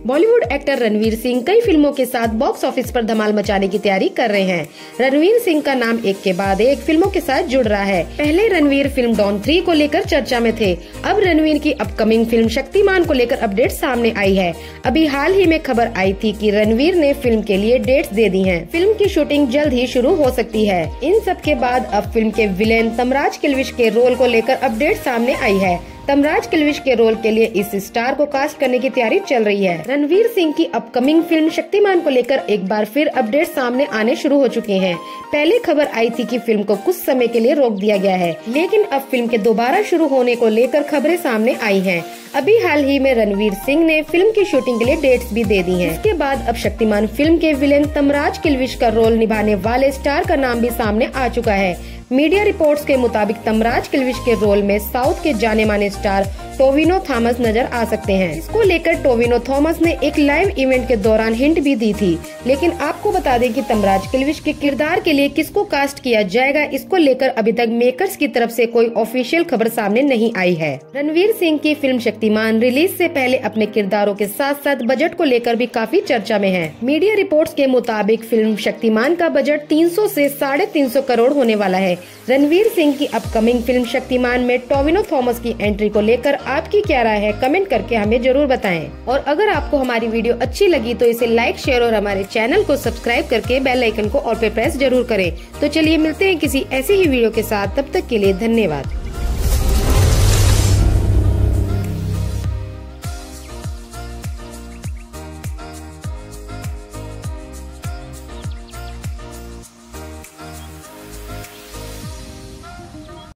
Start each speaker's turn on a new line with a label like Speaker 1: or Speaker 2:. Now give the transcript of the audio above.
Speaker 1: Bollywood actor Ranveer Singh कई फिल्मों के साथ बॉक्स ऑफिस पर धमाल मचाने की तैयारी कर रहे हैं। रणवीर सिंह का नाम एक के बाद एक फिल्मों के साथ जुड़ रहा है। पहले रणवीर फिल्म डॉन 3 को लेकर चर्चा में थे। अब रणवीर की अपकमिंग फिल्म शक्तिमान को लेकर अपडेट सामने आई है। अभी हाल ही में खबर आई थी कि रणवीर ने फिल्म के लिए डेट्स दे दी हैं। फिल्म की शूटिंग जल्द ही शुरू हो सकती है। इन सब के बाद अब फिल्म के विलेन तमराज किल्विश के रोल को लेकर अपडेट सामने आई है। तमराज किल्विश के रोल के लिए इस स्टार को कास्ट करने की तैयारी चल रही है। रणवीर सिंह की अपकमिंग फिल्म शक्तिमान को लेकर एक बार फिर अपडेट सामने आने शुरू हो चुके हैं। पहले खबर आई थी कि फिल्म को कुछ समय के लिए रोक दिया गया है, लेकिन अब फिल्म के दोबारा शुरू होने को लेकर खबरें सामने आई हैं। अभी हाल ही में रणवीर सिंह ने फिल्म की शूटिंग के लिए डेट्स भी दे दी हैं। इसके बाद अब शक्तिमान फिल्म के विलेन तमराज किल्विश का रोल निभाने वाले स्टार का नाम भी सामने आ चुका है। मीडिया रिपोर्ट्स के मुताबिक तमराज किल्विश के रोल में साउथ के जाने माने स्टार टोविनो थॉमस नजर आ सकते हैं। इसको लेकर टोविनो थॉमस ने एक लाइव इवेंट के दौरान हिंट भी दी थी। लेकिन आपको बता दें कि तमराज किल्विश के किरदार के लिए किसको कास्ट किया जाएगा, इसको लेकर अभी तक मेकर्स की तरफ से कोई ऑफिशियल खबर सामने नहीं आई है। रणवीर सिंह की फिल्म शक्तिमान रिलीज से पहले अपने किरदारों के साथ साथ बजट को लेकर भी काफी चर्चा में है। मीडिया रिपोर्ट्स के मुताबिक फिल्म शक्तिमान का बजट 300 से 350 करोड़ होने वाला है। रणवीर सिंह की अपकमिंग फिल्म शक्तिमान में टोविनो थॉमस की एंट्री को लेकर आपकी क्या राय है, कमेंट करके हमें जरूर बताएं। और अगर आपको हमारी वीडियो अच्छी लगी तो इसे लाइक, शेयर और हमारे चैनल को सब्सक्राइब करके बेल आइकन को ऑल पे प्रेस जरूर करें। तो चलिए मिलते हैं किसी ऐसी ही वीडियो के साथ, तब तक के लिए धन्यवाद।